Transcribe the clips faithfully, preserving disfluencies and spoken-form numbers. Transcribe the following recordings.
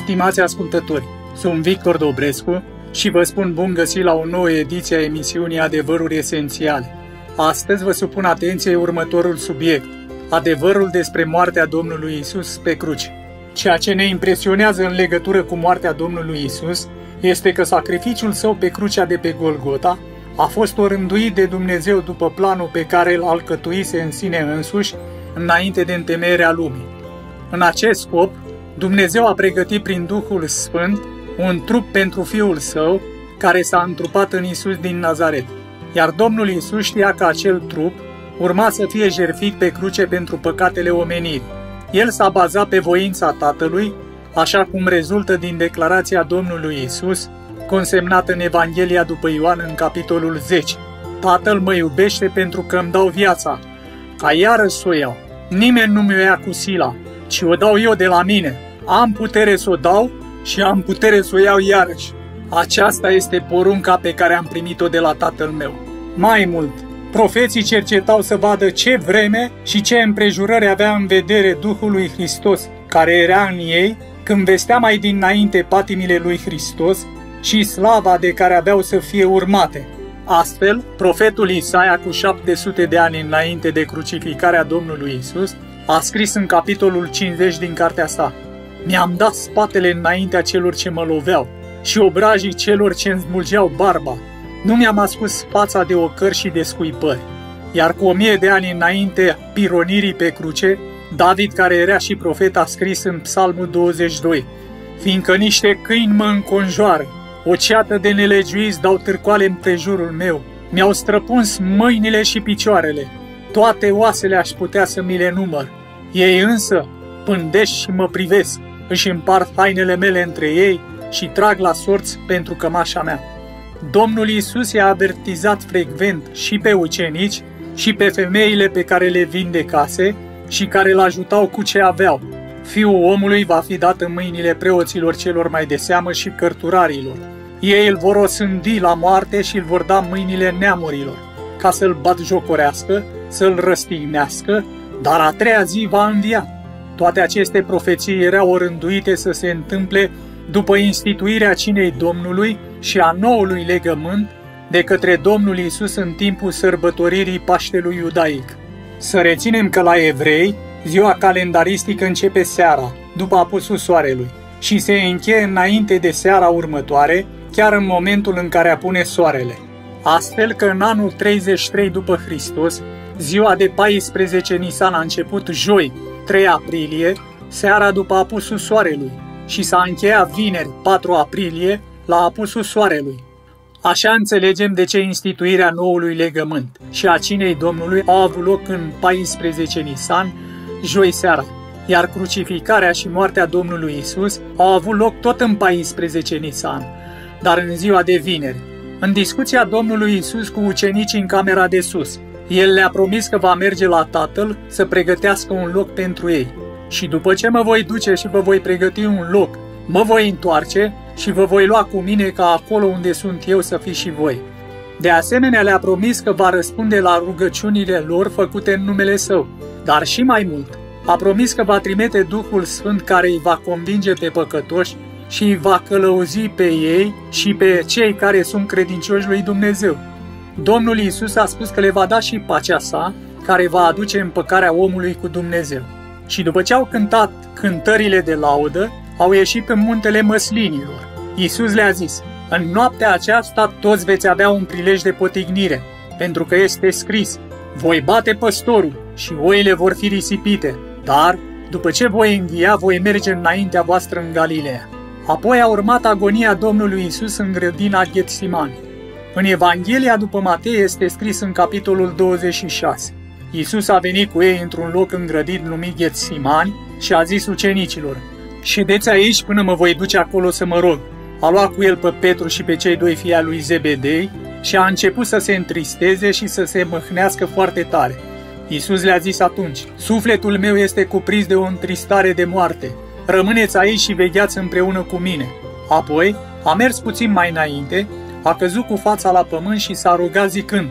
Stimați ascultători, sunt Victor Dobrescu și vă spun bun găsit la o nouă ediție a emisiunii Adevăruri Esențiale. Astăzi vă supun atenției următorul subiect, adevărul despre moartea Domnului Isus pe cruce. Ceea ce ne impresionează în legătură cu moartea Domnului Isus este că sacrificiul său pe crucea de pe Golgota a fost orânduit de Dumnezeu după planul pe care îl alcătuise în sine însuși înainte de întemeierea lumii. În acest scop, Dumnezeu a pregătit prin Duhul Sfânt un trup pentru Fiul Său, care s-a întrupat în Isus din Nazaret. Iar Domnul Isus știa că acel trup urma să fie jertfit pe cruce pentru păcatele omenirii. El s-a bazat pe voința Tatălui, așa cum rezultă din declarația Domnului Isus, consemnată în Evanghelia după Ioan în capitolul zece. Tatăl mă iubește pentru că îmi dau viața, ca iarăși să o iau. Nimeni nu mi-o ia cu sila, ci o dau eu de la mine. Am putere să o dau și am putere să o iau iarăși. Aceasta este porunca pe care am primit-o de la Tatăl meu. Mai mult, profeții cercetau să vadă ce vreme și ce împrejurări avea în vedere Duhul lui Hristos, care era în ei, când vestea mai dinainte patimile lui Hristos și slava de care aveau să fie urmate. Astfel, profetul Isaia, cu șapte sute de ani înainte de crucificarea Domnului Isus, a scris în capitolul cincizeci din cartea sa: Mi-am dat spatele înaintea celor ce mă loveau și obrajii celor ce îmi smulgeau barba. Nu mi-am ascuns fața de ocări și de scuipări. Iar cu o mie de ani înainte pironirii pe cruce, David, care era și profet, a scris în Psalmul douăzeci și doi: Fiindcă niște câini mă înconjoară, o ceată de nelegiuiți dau târcoale împrejurul meu, mi-au străpuns mâinile și picioarele, toate oasele aș putea să mi le număr. Ei însă pândesc și mă privesc, își împart hainele mele între ei și trag la sorți pentru cămașa mea. Domnul Iisus i-a avertizat frecvent și pe ucenici și pe femeile pe care le vindecase și care îl ajutau cu ce aveau. Fiul omului va fi dat în mâinile preoților celor mai de seamă și cărturarilor. Ei îl vor osândi la moarte și îl vor da în mâinile neamurilor, ca să-l batjocorească, să-l răstignească, dar a treia zi va învia. Toate aceste profeții erau orânduite să se întâmple după instituirea cinei Domnului și a noului legământ de către Domnul Iisus în timpul sărbătoririi Paștelui Iudaic. Să reținem că la evrei, ziua calendaristică începe seara, după apusul soarelui, și se încheie înainte de seara următoare, chiar în momentul în care apune soarele. Astfel că în anul treizeci și trei după Hristos, ziua de paisprezece Nisan a început joi, trei aprilie, seara după apusul soarelui, și s-a încheiat vineri, patru aprilie, la apusul soarelui. Așa înțelegem de ce instituirea noului legământ și a cinei Domnului au avut loc în paisprezece Nisan, joi seara, iar crucificarea și moartea Domnului Isus au avut loc tot în paisprezece Nisan, dar în ziua de vineri. În discuția Domnului Isus cu ucenicii în camera de sus, El le-a promis că va merge la Tatăl să pregătească un loc pentru ei. Și după ce mă voi duce și vă voi pregăti un loc, mă voi întoarce și vă voi lua cu mine ca acolo unde sunt eu să fiți și voi. De asemenea, le-a promis că va răspunde la rugăciunile lor făcute în numele Său. Dar și mai mult, a promis că va trimite Duhul Sfânt care îi va convinge pe păcătoși și îi va călăuzi pe ei și pe cei care sunt credincioși lui Dumnezeu. Domnul Iisus a spus că le va da și pacea sa, care va aduce împăcarea omului cu Dumnezeu. Și după ce au cântat cântările de laudă, au ieșit în muntele măslinilor. Iisus le-a zis: În noaptea aceasta toți veți avea un prilej de potignire, pentru că este scris: Voi bate păstorul și oile vor fi risipite, dar după ce voi învia, voi merge înaintea voastră în Galileea. Apoi a urmat agonia Domnului Iisus în grădina Ghetsimani. În Evanghelia după Matei este scris în capitolul douăzeci și șase. Iisus a venit cu ei într-un loc îngrădit numit Ghetsimani și a zis ucenicilor: Ședeți aici până mă voi duce acolo să mă rog. A luat cu el pe Petru și pe cei doi fii ai lui Zebedei și a început să se întristeze și să se mâhnească foarte tare. Iisus le-a zis atunci: Sufletul meu este cuprins de o întristare de moarte. Rămâneți aici și vegheați împreună cu mine. Apoi a mers puțin mai înainte, a căzut cu fața la pământ și s-a rugat zicând: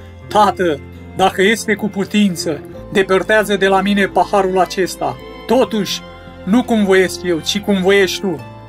Tată, dacă este cu putință, depărtează de la mine paharul acesta. Totuși, nu cum voiesc eu, ci cum voiești tu.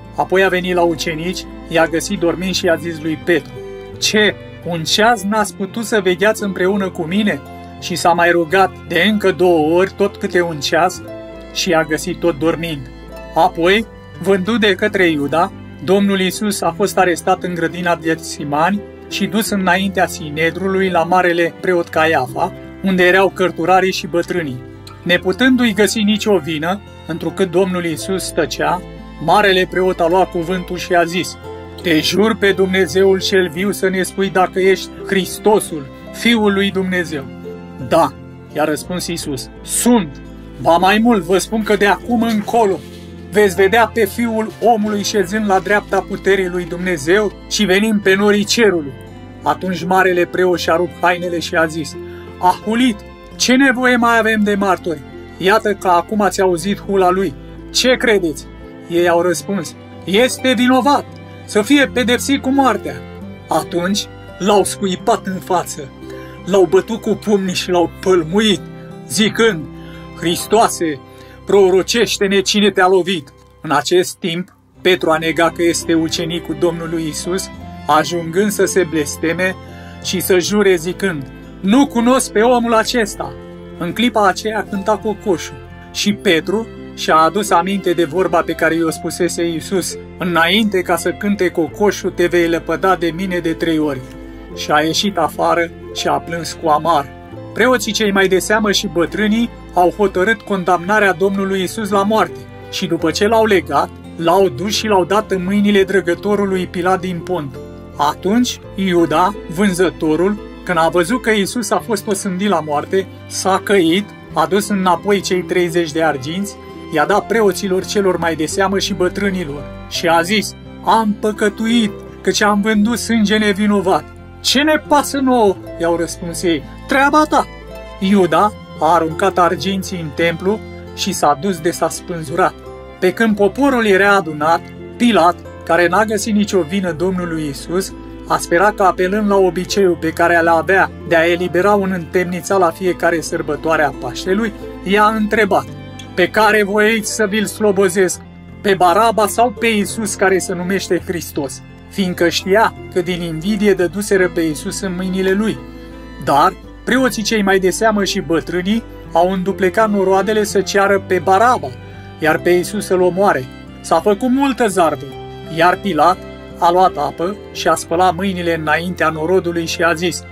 Apoi a venit la ucenici, i-a găsit dormind și i-a zis lui Petru: Ce, un ceas n-ați putut să vegheați împreună cu mine? Și s-a mai rugat de încă două ori, tot câte un ceas, și i-a găsit tot dormind. Apoi, vândut de către Iuda, Domnul Iisus a fost arestat în grădina Getsimani și dus înaintea Sinedrului la marele preot Caiafa, unde erau cărturarii și bătrânii. Neputându-i găsi nicio vină, întrucât Domnul Iisus stăcea, marele preot a luat cuvântul și a zis: Te jur pe Dumnezeul cel viu să ne spui dacă ești Hristosul, Fiul lui Dumnezeu. Da, i-a răspuns Iisus, sunt. Ba mai mult, vă spun că de acum încolo veți vedea pe Fiul omului șezând la dreapta puterii lui Dumnezeu și venind pe norii cerului. Atunci marele preot și-a rupt hainele și a zis: A hulit, ce nevoie mai avem de martori? Iată că acum ați auzit hula lui. Ce credeți? Ei au răspuns: Este vinovat, să fie pedepsit cu moartea. Atunci l-au scuipat în față, l-au bătut cu pumnii și l-au pălmuit, zicând: Hristoase, prorocește-ne cine te-a lovit. În acest timp, Petru a negat că este ucenicul Domnului Iisus, ajungând să se blesteme și să jure zicând: Nu cunosc pe omul acesta. În clipa aceea cânta cocoșul și Petru și-a adus aminte de vorba pe care i-o spusese Iisus: Înainte ca să cânte cocoșul, te vei lepăda de mine de trei ori. Și a ieșit afară și a plâns cu amar. Preoții cei mai de seamă și bătrânii au hotărât condamnarea Domnului Iisus la moarte și după ce l-au legat, l-au dus și l-au dat în mâinile drăgătorului Pilat din Pont. Atunci Iuda, vânzătorul, când a văzut că Iisus a fost osândit la moarte, s-a căit, a dus înapoi cei treizeci de arginți, i-a dat preoților celor mai de seamă și bătrânilor și a zis: Am păcătuit, căci am vândut sânge nevinovat. Ce ne pasă nouă? I-au răspuns ei. Treaba ta! Iuda a aruncat arginții în templu și s-a dus de s-a spânzurat. Pe când poporul era adunat, Pilat, care n-a găsit nicio vină Domnului Iisus, a sperat că, apelând la obiceiul pe care îl avea de a elibera un întemnițat la fiecare sărbătoare a Paștelui, i-a întrebat: Pe care voiți să vi-l slobozesc? Pe Baraba sau pe Iisus, care se numește Hristos? Fiindcă știa că din invidie dăduseră pe Iisus în mâinile lui. Dar preoții cei mai de seamă și bătrânii au înduplecat noroadele să ceară pe Baraba, iar pe Iisus să-l omoare. S-a făcut multă zarvă, iar Pilat a luat apă și a spălat mâinile înaintea norodului și a zis: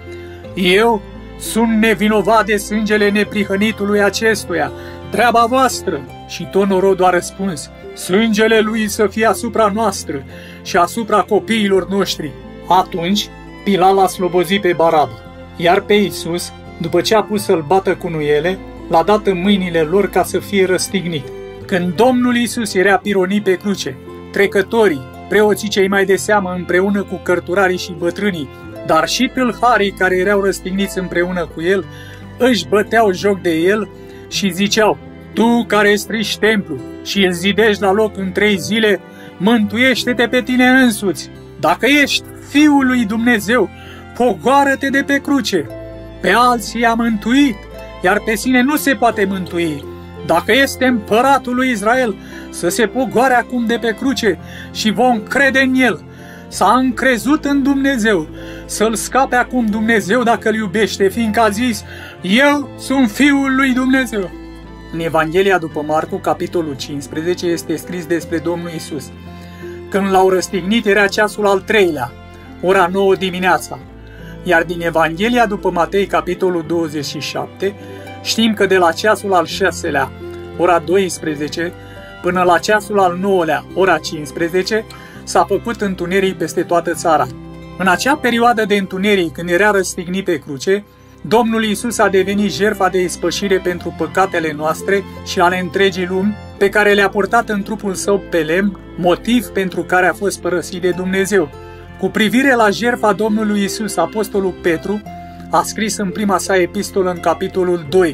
Eu sunt nevinovat de sângele neprihănitului acestuia, treaba voastră. Și tot norodul a răspuns: Sângele lui să fie asupra noastră și asupra copiilor noștri. Atunci Pilat l-a slobozit pe Baraba, iar pe Iisus, după ce a pus să-l bată cu nuiele, l-a dat în mâinile lor ca să fie răstignit. Când Domnul Iisus era pironit pe cruce, trecătorii, preoții cei mai de seamă împreună cu cărturarii și bătrânii, dar și tâlharii care erau răstigniți împreună cu el, își băteau joc de el și ziceau: Tu care strici templu și îl zidești la loc în trei zile, mântuiește-te pe tine însuți. Dacă ești Fiul lui Dumnezeu, pogoară-te de pe cruce. Pe alții i-a mântuit, iar pe sine nu se poate mântui. Dacă este împăratul lui Israel, să se pogoare acum de pe cruce și vom crede în el. S-a încrezut în Dumnezeu, să-l scape acum Dumnezeu dacă îl iubește, fiindcă a zis: Eu sunt Fiul lui Dumnezeu. În Evanghelia după Marcu, capitolul cincisprezece, este scris despre Domnul Iisus. Când l-au răstignit era ceasul al treilea, ora nouă dimineața. Iar din Evanghelia după Matei, capitolul douăzeci și șapte, știm că de la ceasul al șaselea, ora douăsprezece, până la ceasul al nouălea, ora cincisprezece, s-a făcut întuneric peste toată țara. În acea perioadă de întuneric, când era răstignit pe cruce, Domnul Iisus a devenit jertfa de ispășire pentru păcatele noastre și ale întregii lumi, pe care le-a purtat în trupul său pe lemn, motiv pentru care a fost părăsit de Dumnezeu. Cu privire la jertfa Domnului Iisus, apostolul Petru a scris în prima sa epistolă în capitolul doi: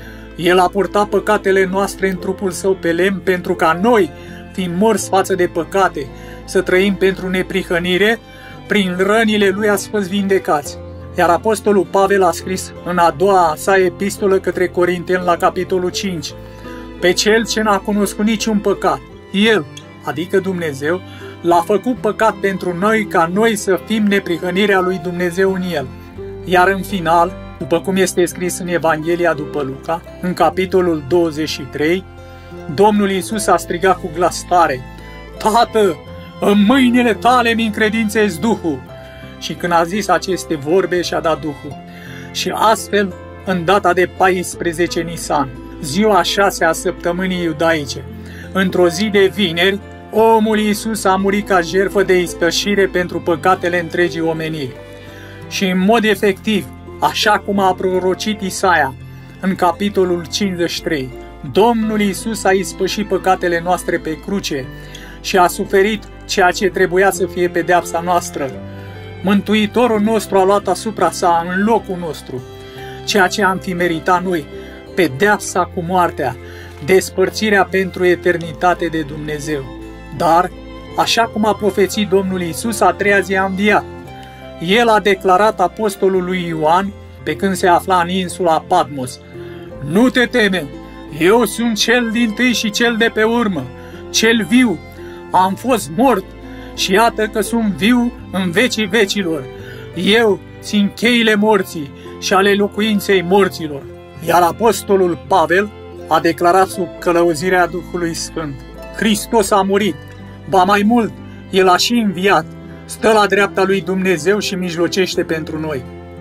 El a purtat păcatele noastre în trupul său pe lemn pentru ca noi, fiind morți față de păcate, să trăim pentru neprihănire, prin rănile lui ați fost vindecați. Iar apostolul Pavel a scris în a doua sa epistolă către Corinteni la capitolul cinci: Pe cel ce n-a cunoscut niciun păcat, el adică Dumnezeu, l-a făcut păcat pentru noi ca noi să fim neprihănirea lui Dumnezeu în el. Iar în final, după cum este scris în Evanghelia după Luca, în capitolul douăzeci și trei, Domnul Iisus a strigat cu glas tare: Tată, în mâinile tale mi încredințez Duhul. Și când a zis aceste vorbe, și-a dat Duhul. Și astfel, în data de paisprezece Nisan, ziua a șasea a săptămânii iudaice, într-o zi de vineri, omul Iisus a murit ca jertfă de ispășire pentru păcatele întregii omeniri. Și în mod efectiv, așa cum a prorocit Isaia, în capitolul cincizeci și trei, Domnul Iisus a ispășit păcatele noastre pe cruce și a suferit ceea ce trebuia să fie pedeapsa noastră. Mântuitorul nostru a luat asupra sa, în locul nostru, ceea ce am fi meritat noi, pedeapsa cu moartea, despărțirea pentru eternitate de Dumnezeu. Dar, așa cum a profețit Domnul Iisus, a treia zi a înviat. El a declarat apostolului Ioan, pe când se afla în insula Patmos: Nu te teme, eu sunt cel dintâi și cel de pe urmă, cel viu. Am fost mort și iată că sunt viu în vecii vecilor. Eu țin cheile morții și ale locuinței morților. Iar apostolul Pavel a declarat sub călăuzirea Duhului Sfânt: Hristos a murit, ba mai mult, El a și înviat, stă la dreapta lui Dumnezeu și mijlocește pentru noi.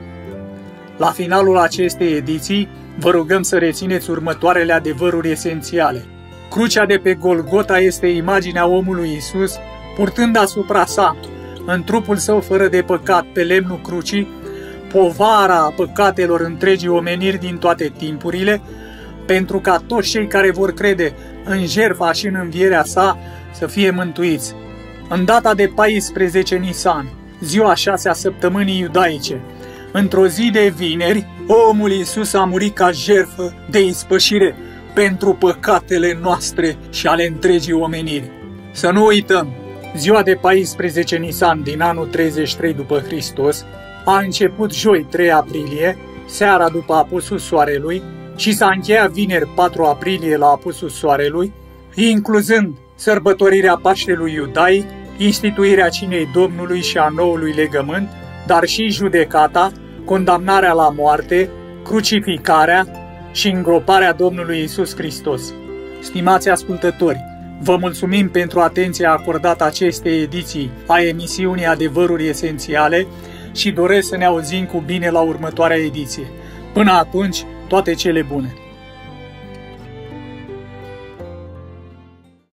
La finalul acestei ediții, vă rugăm să rețineți următoarele adevăruri esențiale. Crucea de pe Golgota este imaginea omului Iisus, purtând asupra sa, în trupul său fără de păcat, pe lemnul crucii, povara păcatelor întregii omeniri din toate timpurile, pentru ca toți cei care vor crede în jertfa și în învierea sa să fie mântuiți. În data de paisprezece Nisan, ziua a șasea săptămânii iudaice, într-o zi de vineri, omul Iisus a murit ca jertfă de ispășire pentru păcatele noastre și ale întregii omeniri. Să nu uităm, ziua de paisprezece Nisan din anul treizeci și trei după Hristos a început joi trei aprilie, seara după apusul soarelui, și s-a încheiat vineri patru aprilie la apusul soarelui, incluzând sărbătorirea Paștelui iudaic, instituirea cinei Domnului și a noului legământ, dar și judecata, condamnarea la moarte, crucificarea și îngroparea Domnului Iisus Hristos. Stimați ascultători, vă mulțumim pentru atenția acordată acestei ediții a emisiunii Adevăruri Esențiale și doresc să ne auzim cu bine la următoarea ediție. Până atunci, toate cele bune!